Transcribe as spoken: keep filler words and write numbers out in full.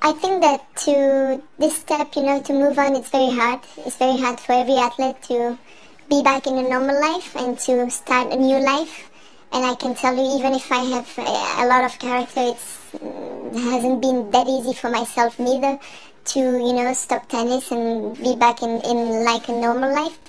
I think that to this step, you know, to move on, it's very hard. It's very hard for every athlete to be back in a normal life and to start a new life. And I can tell you, even if I have a, a lot of character, it's, it hasn't been that easy for myself neither to, you know, stop tennis and be back in, in like a normal life.